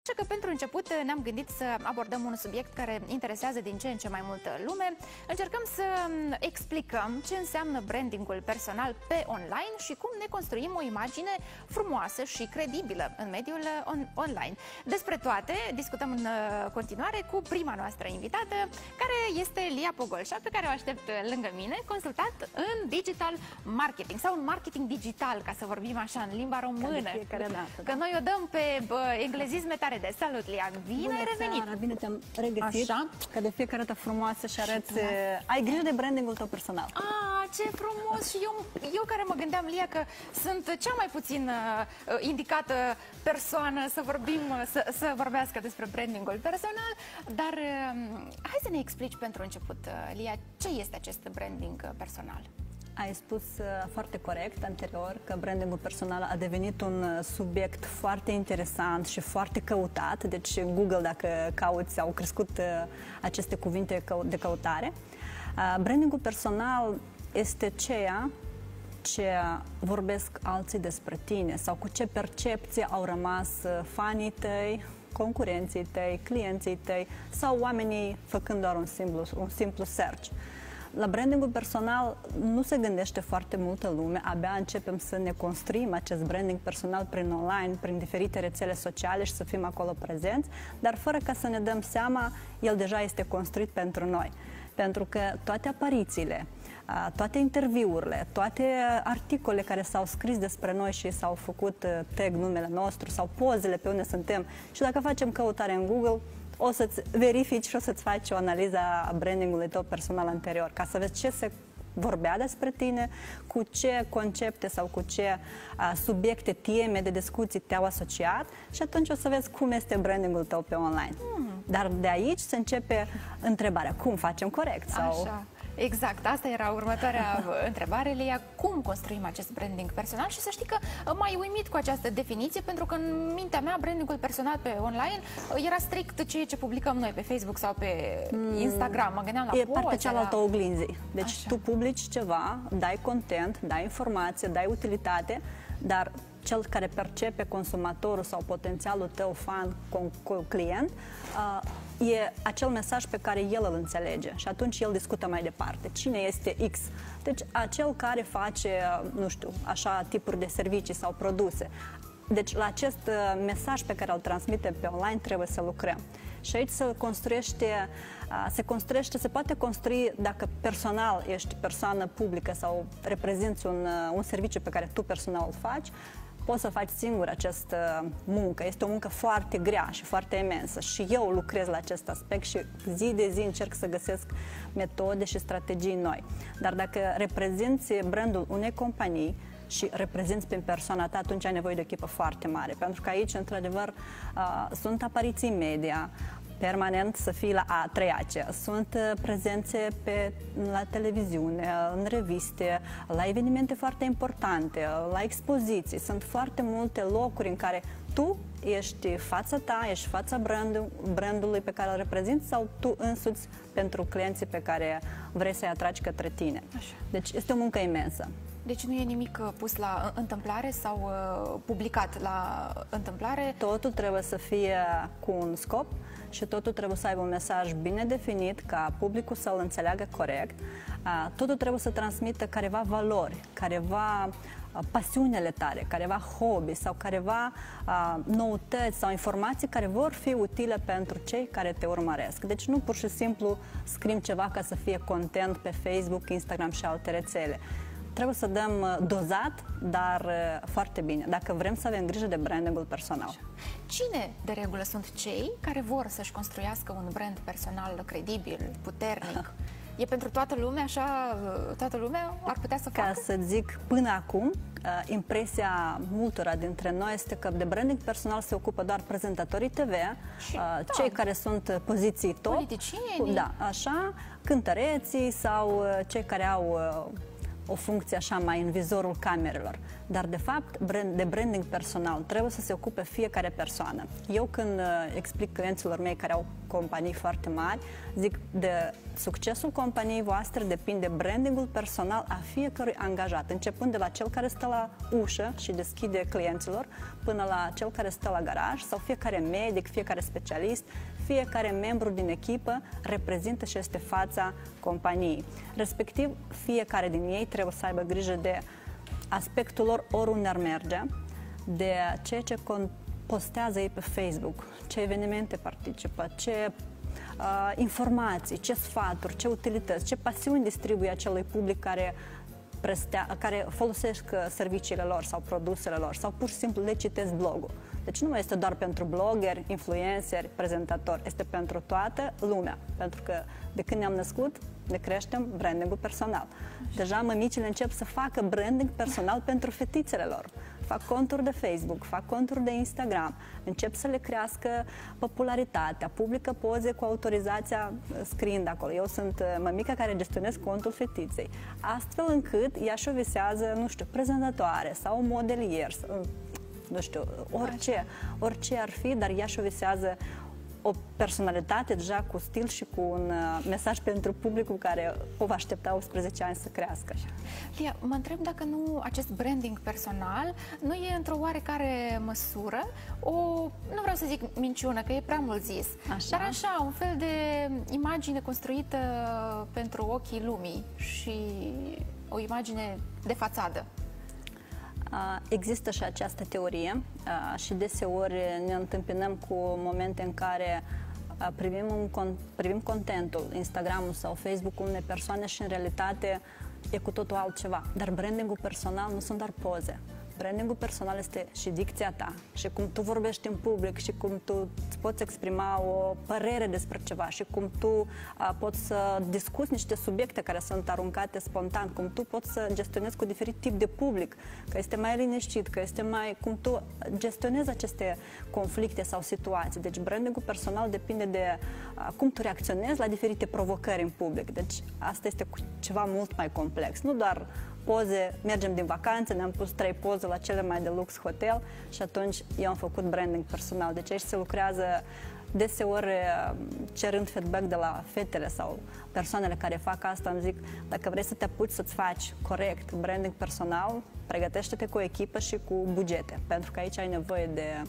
Așa că pentru început ne-am gândit să abordăm un subiect care interesează din ce în ce mai multă lume. Încercăm să explicăm ce înseamnă brandingul personal pe online și cum ne construim o imagine frumoasă și credibilă în mediul online. Despre toate discutăm în continuare cu prima noastră invitată, care este Lia Pogolșa, pe care o aștept lângă mine, consultat în digital marketing sau în marketing digital, ca să vorbim așa în limba română. Că noi o dăm pe englezisme tare de. Salut, Lia! Bine ai revenit! Seara, bine te-am regăsit! Așa? Că de fiecare dată frumoasă și arăți... Ai grijă de brandingul tău personal. Ce frumos! Și eu care mă gândeam, Lia, că sunt cea mai puțin indicată persoană să vorbim, să vorbească despre brandingul personal, dar hai să ne explici pentru început, Lia, ce este acest branding personal? Ai spus foarte corect anterior că brandingul personal a devenit un subiect foarte interesant și foarte căutat. Deci în Google, dacă cauți, au crescut aceste cuvinte de căutare. Brandingul personal este ceea ce vorbesc alții despre tine sau cu ce percepție au rămas fanii tăi, concurenții tăi, clienții tăi sau oamenii făcând doar un simplu search. La brandingul personal nu se gândește foarte multă lume, abia începem să ne construim acest branding personal prin online, prin diferite rețele sociale și să fim acolo prezenți, dar fără ca să ne dăm seama, el deja este construit pentru noi. Pentru că toate aparițiile, toate interviurile, toate articole care s-au scris despre noi și s-au făcut tag numele nostru sau pozele pe unde suntem și dacă facem căutare în Google, o să-ți verifici și o să-ți faci o analiză a brandingului tău personal anterior, ca să vezi ce se vorbea despre tine, cu ce concepte sau cu ce subiecte, teme de discuții te-au asociat și atunci o să vezi cum este brandingul tău pe online. Dar de aici se începe întrebarea, cum facem corect? Sau... Așa. Exact, asta era următoarea întrebare, Lia. Cum construim acest branding personal? Și să știi că m-ai uimit cu această definiție, pentru că în mintea mea brandingul personal pe online era strict ceea ce publicăm noi pe Facebook sau pe Instagram. Mă gândeam la poze, partea cealaltă a oglinzii. Deci Așa. tu publici ceva, dai content, dai informație, dai utilitate, dar cel care percepe consumatorul sau potențialul tău fan, client, e acel mesaj pe care el îl înțelege și atunci el discută mai departe. Cine este X? Deci acel care face, nu știu, așa tipuri de servicii sau produse. Deci la acest mesaj pe care îl transmite pe online trebuie să lucrăm. Și aici se poate construi dacă personal ești persoană publică sau reprezinți un serviciu pe care tu personal îl faci, poți să faci singur această muncă. Este o muncă foarte grea și foarte imensă și eu lucrez la acest aspect și zi de zi încerc să găsesc metode și strategii noi. Dar dacă reprezinți brandul unei companii și reprezinți prin persoana ta, atunci ai nevoie de o echipă foarte mare. Pentru că aici, într-adevăr, sunt apariții media, permanent să fii la A3AC. Sunt prezențe la televiziune, în reviste, la evenimente foarte importante, la expoziții. Sunt foarte multe locuri în care tu ești fața ta, ești fața brandului pe care îl reprezinți sau tu însuți pentru clienții pe care vrei să-i atragi către tine. Așa. Deci este o muncă imensă. Deci nu e nimic pus la întâmplare sau publicat la întâmplare? Totul trebuie să fie cu un scop și totul trebuie să aibă un mesaj bine definit, ca publicul să-l înțeleagă corect. Totul trebuie să transmită careva valori, careva pasiunile tale, careva hobby sau careva noutăți sau informații care vor fi utile pentru cei care te urmăresc. Deci nu pur și simplu scriem ceva ca să fie content pe Facebook, Instagram și alte rețele. Trebuie să dăm dozat, dar foarte bine, dacă vrem să avem grijă de brandingul personal. Cine, de regulă, sunt cei care vor să-și construiască un brand personal credibil, puternic? E pentru toată lumea așa? Toată lumea ar putea să facă? Ca să zic, până acum, impresia multora dintre noi este că de branding personal se ocupă doar prezentatorii TV, cei care sunt poziții top, politicienii, da, așa, cântăreții sau cei care au o funcție așa mai în vizorul camerelor. Dar, de fapt, de branding personal trebuie să se ocupe fiecare persoană. Eu când explic clienților mei care au companii foarte mari, zic de succesul companiei voastre depinde brandingul personal a fiecărui angajat, începând de la cel care stă la ușă și deschide clienților, până la cel care stă la garaj, sau fiecare medic, fiecare specialist, fiecare membru din echipă reprezintă și este fața companiei. Respectiv, fiecare din ei trebuie să aibă grijă de aspectul lor oriunde ar merge, de ceea ce postează ei pe Facebook, ce evenimente participă, ce informații, ce sfaturi, ce utilități, ce pasiuni distribuie acelui public care folosesc serviciile lor sau produsele lor sau pur și simplu le citesc blogul. Deci nu este doar pentru blogeri, influenceri, prezentatori, este pentru toată lumea, pentru că de când ne-am născut, ne creștem brandingul personal. Deja mămicile încep să facă branding personal pentru fetițele lor. Fac conturi de Facebook, fac conturi de Instagram, încep să le crească popularitatea, publică poze cu autorizația scriind acolo. Eu sunt mămica care gestionez contul fetiței, astfel încât ea și-o visează, nu știu, prezentatoare sau modelier, nu știu, orice ar fi, dar ea și-o visează o personalitate deja cu stil și cu un mesaj pentru publicul care o va aștepta 18 ani să crească. Lia, mă întreb dacă nu acest branding personal nu e într-o oarecare măsură nu vreau să zic minciună, că e prea mult zis, dar așa, un fel de imagine construită pentru ochii lumii și o imagine de fațadă. Există și această teorie și deseori ne întâmpinăm cu momente în care privim contentul, Instagram-ul sau Facebook-ul unei persoane și în realitate e cu totul altceva. Dar brandingul personal nu sunt doar poze. Brandingul personal este și dicția ta, și cum tu vorbești în public, și cum tu îți poți exprima o părere despre ceva, și cum tu poți să discuți niște subiecte care sunt aruncate spontan, cum tu poți să gestionezi cu diferit tip de public, că este mai liniștit, că este mai... cum tu gestionezi aceste conflicte sau situații. Deci brandingul personal depinde de cum tu reacționezi la diferite provocări în public. Deci asta este ceva mult mai complex, nu doar poze, mergem din vacanță, ne-am pus 3 poze la cele mai de lux hotel și atunci eu am făcut branding personal. Deci aici se lucrează deseori cerând feedback de la fetele sau persoanele care fac asta. Îmi zic, dacă vrei să te apuci să-ți faci corect branding personal, pregătește-te cu o echipă și cu bugete, pentru că aici ai nevoie de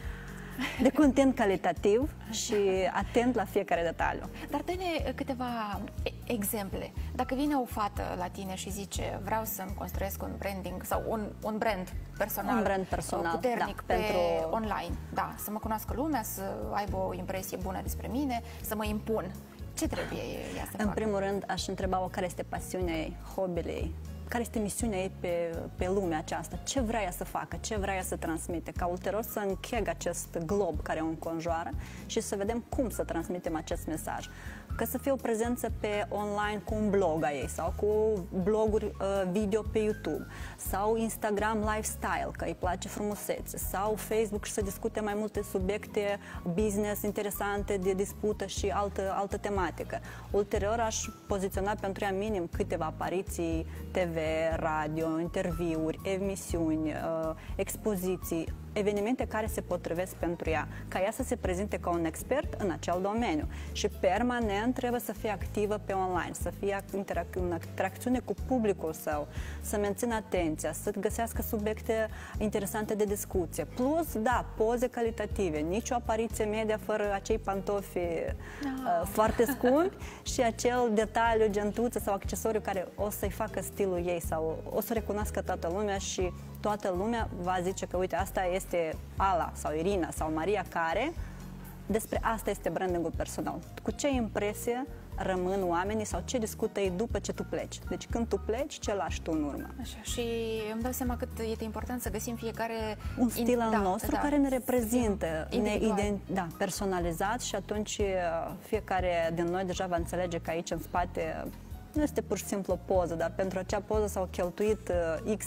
content calitativ și atent la fiecare detaliu. Dar dă-ne câteva exemple. Dacă vine o fată la tine și zice vreau să-mi construiesc un branding sau un brand personal, puternic pentru online, să mă cunoască lumea, să aibă o impresie bună despre mine, să mă impun. Ce trebuie ea să facă? În primul rând, aș întreba-o care este pasiunea ei, hobby-ul ei, care este misiunea ei pe lumea aceasta, ce vrea ea să facă, ce vrea ea să transmite, ca ulterior să încheg acest glob care o înconjoară și să vedem cum să transmitem acest mesaj. Că să fie o prezență pe online cu un blog a ei sau cu bloguri video pe YouTube sau Instagram lifestyle, că îi place frumusețe, sau Facebook și să discute mai multe subiecte business interesante de dispută și altă tematică. Ulterior aș poziționa pentru ea minim câteva apariții TV, radio, interviuri, emisiuni, expoziții, evenimente care se potrivesc pentru ea, ca ea să se prezinte ca un expert în acel domeniu și permanent trebuie să fie activă pe online, să fie în interacțiune cu publicul său, să mențină atenția, să găsească subiecte interesante de discuție. Plus, poze calitative, nicio apariție media fără acei pantofi foarte scumpi și acel detaliu, gentuță sau accesoriu care o să-i facă stilul ei sau o să recunoască toată lumea și toată lumea va zice că, uite, asta este Ala sau Irina sau Maria care, despre asta este brandingul personal. Cu ce impresie rămân oamenii sau ce discută ei după ce tu pleci. Deci când tu pleci, ce lași tu în urmă. Așa. Și îmi dau seama cât e important să găsim fiecare... un stil al nostru care ne reprezintă, personalizat și atunci fiecare din noi deja va înțelege că aici în spate nu este pur și simplu o poză, dar pentru acea poză s-au cheltuit X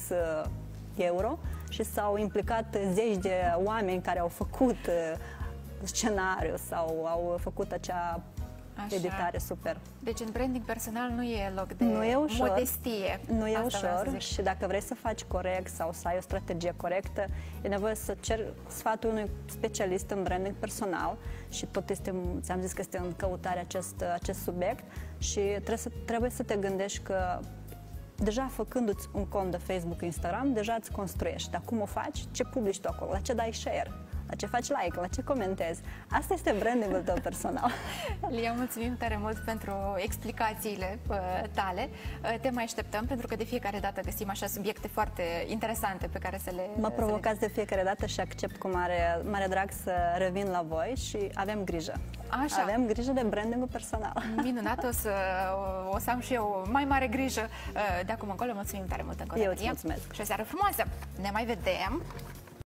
euro și s-au implicat zeci de oameni care au făcut scenariu sau au făcut acea editare super. Deci în branding personal nu e loc de modestie. Nu e ușor și dacă vrei să faci corect sau să ai o strategie corectă, e nevoie să cer sfatul unui specialist în branding personal și tot ți-am zis că este în căutare acest subiect și trebuie să te gândești că deja făcându-ți un cont de Facebook, Instagram, deja îți construiești. Dar cum o faci? Ce publici tu acolo? La ce dai share? La ce faci like? La ce comentezi? Asta este brandingul tău personal. Lia, mulțumim tare mult pentru explicațiile tale. Te mai așteptăm pentru că de fiecare dată găsim așa subiecte foarte interesante pe care să le... Mă provocați de fiecare dată și accept cu mare drag să revin la voi și avem grijă. Așa. Avem grijă de brandingul personal. Minunat, o să am și eu mai mare grijă de acum încolo. Mulțumim tare mult încă o dată. Eu îți mulțumesc. Și o seară frumoasă! Ne mai vedem!